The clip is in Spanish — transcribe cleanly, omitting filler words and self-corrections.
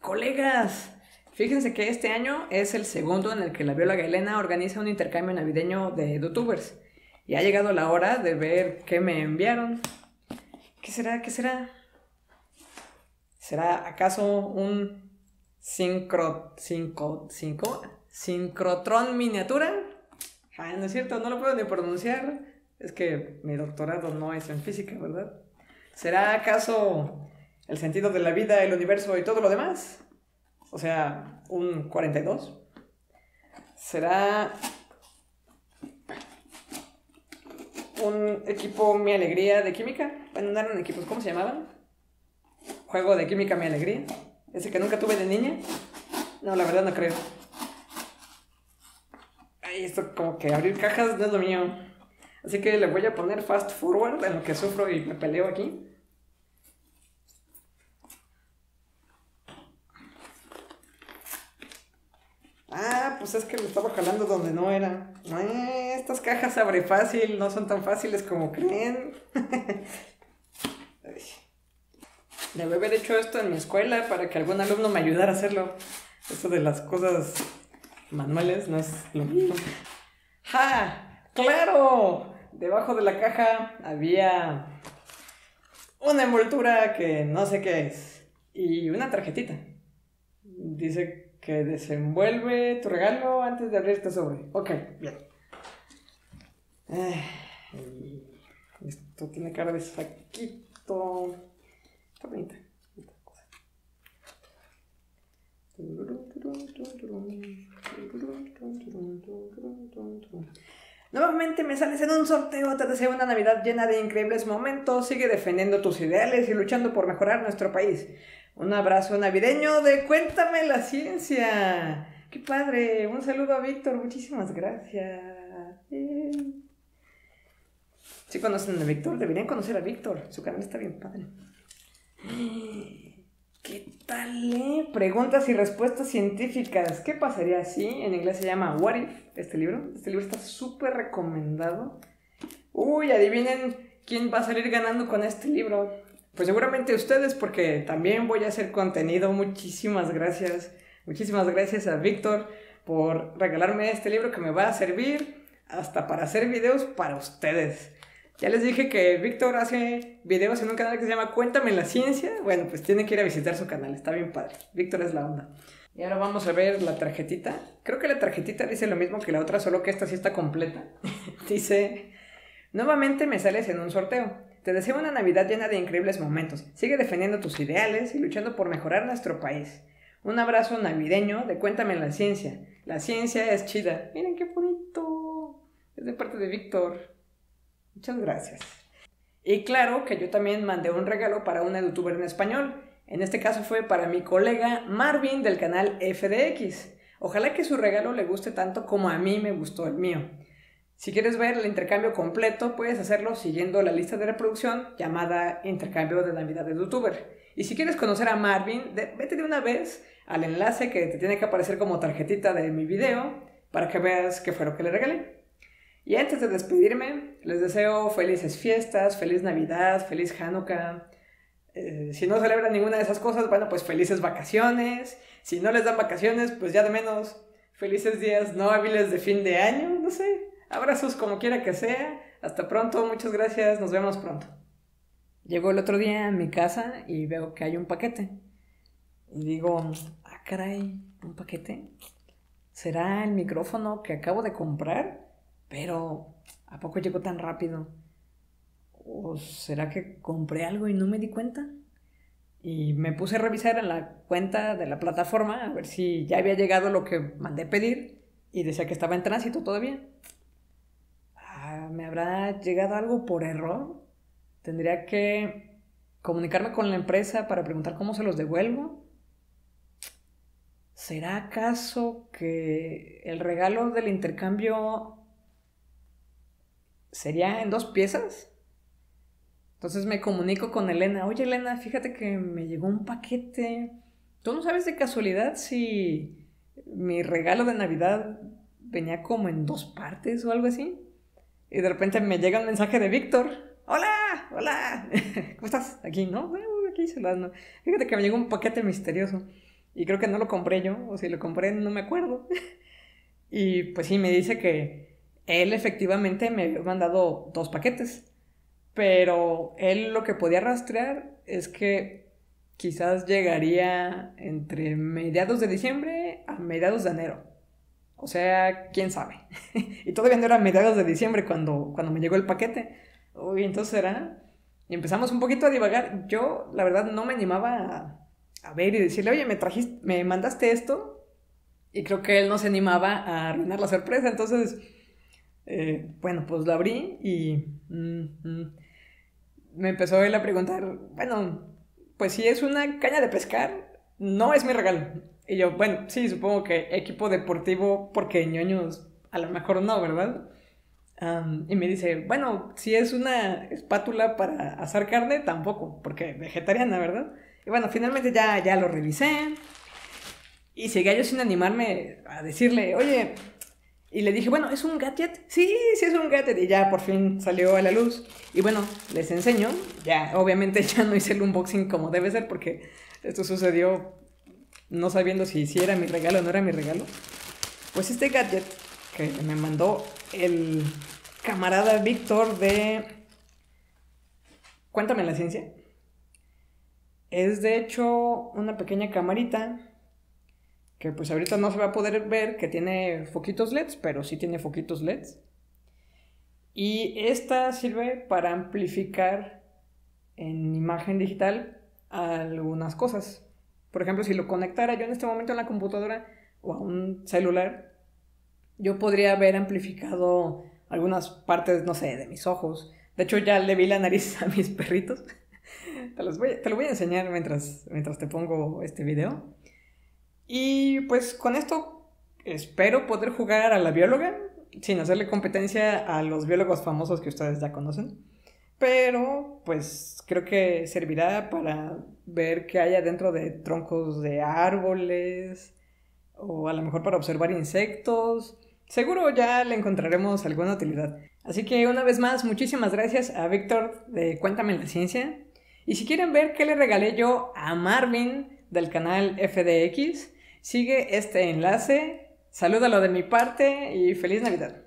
Colegas, fíjense que este año es el segundo en el que la bióloga Elena organiza un intercambio navideño de YouTubers. Y ha llegado la hora de ver qué me enviaron. ¿Qué será? ¿Qué será? ¿Será acaso un sincrotrón miniatura? Ah, no es cierto, no lo puedo ni pronunciar. Es que mi doctorado no es en física, ¿verdad? ¿Será acaso el sentido de la vida, el universo y todo lo demás? O sea, un 42. ¿Será un equipo Mi Alegría de química? Bueno, no eran equipos, ¿cómo se llamaban? Juego de química Mi Alegría. Ese que nunca tuve de niña. No, la verdad no creo. Ay, esto como que abrir cajas no es lo mío. Así que le voy a poner fast forward en lo que sufro y me peleo aquí. Ah, pues es que lo estaba jalando donde no era. Estas cajas se abre fácil, no son tan fáciles como creen. Debe haber hecho esto en mi escuela para que algún alumno me ayudara a hacerlo. Esto de las cosas manuales no es lo mismo. ¡Ja! ¡Claro! Debajo de la caja había una envoltura que no sé qué es. Y una tarjetita. Dice que desenvuelve tu regalo antes de abrir este sobre. Ok, bien. Esto tiene cara de saquito. Está bonita. Nuevamente me sales en un sorteo. Te deseo una Navidad llena de increíbles momentos. Sigue defendiendo tus ideales y luchando por mejorar nuestro país. Un abrazo navideño de Cuéntame la Ciencia. ¡Qué padre! Un saludo a Víctor. Muchísimas gracias. Si conocen a Víctor, deberían conocer a Víctor. Su canal está bien padre. ¿Qué tal, Preguntas y respuestas científicas. ¿Qué pasaría si? En inglés se llama What If, este libro. Este libro está súper recomendado. Uy, adivinen quién va a salir ganando con este libro. Pues seguramente ustedes, porque también voy a hacer contenido. Muchísimas gracias. Muchísimas gracias a Víctor por regalarme este libro que me va a servir hasta para hacer videos para ustedes. Ya les dije que Víctor hace videos en un canal que se llama Cuéntame la Ciencia. Bueno, pues tienen que ir a visitar su canal, está bien padre. Víctor es la onda. Y ahora vamos a ver la tarjetita. Creo que la tarjetita dice lo mismo que la otra, solo que esta sí está completa. Dice: nuevamente me sales en un sorteo. Te deseo una Navidad llena de increíbles momentos. Sigue defendiendo tus ideales y luchando por mejorar nuestro país. Un abrazo navideño de Cuéntame la Ciencia. La ciencia es chida. Miren qué bonito. Es de parte de Víctor. Muchas gracias. Y claro que yo también mandé un regalo para una youtuber en español. En este caso fue para mi colega Marvin del canal FDX. Ojalá que su regalo le guste tanto como a mí me gustó el mío. Si quieres ver el intercambio completo, puedes hacerlo siguiendo la lista de reproducción llamada Intercambio de Navidad de Youtuber. Y si quieres conocer a Marvin, vete de una vez al enlace que te tiene que aparecer como tarjetita de mi video para que veas qué fue lo que le regalé. Y antes de despedirme, les deseo felices fiestas, feliz Navidad, feliz Hanukkah. Si no celebran ninguna de esas cosas, bueno, pues felices vacaciones. Si no les dan vacaciones, pues ya de menos felices días no hábiles de fin de año, no sé. Abrazos como quiera que sea. Hasta pronto, muchas gracias, nos vemos pronto. Llegó el otro día a mi casa y veo que hay un paquete. Y digo, ah, caray, ¿un paquete? ¿Será el micrófono que acabo de comprar? Pero, ¿a poco llegó tan rápido? ¿O será que compré algo y no me di cuenta? Y me puse a revisar en la cuenta de la plataforma a ver si ya había llegado lo que mandé pedir y decía que estaba en tránsito todavía. ¿Me habrá llegado algo por error? ¿Tendría que comunicarme con la empresa para preguntar cómo se los devuelvo? ¿Será acaso que el regalo del intercambio sería en 2 piezas? Entonces me comunico con Elena. Oye, Elena, fíjate que me llegó un paquete. ¿Tú no sabes de casualidad si mi regalo de Navidad venía como en 2 partes o algo así? Y de repente me llega un mensaje de Víctor. ¡Hola! ¡Hola! ¿Cómo estás? Aquí, ¿no? Aquí saludando. Fíjate que me llegó un paquete misterioso. Y creo que no lo compré yo, o si lo compré no me acuerdo. Y pues sí, me dice que él efectivamente me había mandado 2 paquetes. Pero él lo que podía rastrear es que quizás llegaría entre mediados de diciembre a mediados de enero. O sea, quién sabe. Y todavía no era mediados de diciembre cuando me llegó el paquete. Uy, entonces era. Y empezamos un poquito a divagar. Yo, la verdad, no me animaba a ver y decirle, oye, me mandaste esto. Y creo que él no se animaba a arruinar la sorpresa. Entonces, bueno, pues lo abrí y me empezó él a preguntar, bueno, pues si es una caña de pescar, no es mi regalo. Y yo, bueno, sí, supongo que equipo deportivo, porque ñoños a lo mejor no, ¿verdad? Y me dice, bueno, si es una espátula para asar carne, tampoco, porque vegetariana, ¿verdad? Y bueno, finalmente ya lo revisé y seguía yo sin animarme a decirle, oye, y le dije, bueno, ¿es un gadget? Sí, sí es un gadget. Y ya por fin salió a la luz. Y bueno, les enseño. Ya, obviamente ya no hice el unboxing como debe ser porque esto sucedió no sabiendo si era mi regalo o no era mi regalo. Pues este gadget que me mandó el camarada Víctor de Cuéntame la Ciencia es de hecho una pequeña camarita que pues ahorita no se va a poder ver, que tiene foquitos LEDs, pero sí tiene foquitos LEDs. Y esta sirve para amplificar en imagen digital algunas cosas. Por ejemplo, si lo conectara yo en este momento a la computadora o a un celular, yo podría haber amplificado algunas partes, no sé, de mis ojos. De hecho, ya le vi la nariz a mis perritos. Te lo voy a enseñar mientras te pongo este video. Y pues con esto espero poder jugar a la bióloga sin hacerle competencia a los biólogos famosos que ustedes ya conocen. Pero pues creo que servirá para ver qué hay adentro de troncos de árboles o a lo mejor para observar insectos. Seguro ya le encontraremos alguna utilidad. Así que una vez más, muchísimas gracias a Víctor de Cuéntame la Ciencia. Y si quieren ver qué le regalé yo a Marvin del canal FDX, sigue este enlace. Salúdalo de mi parte y feliz Navidad.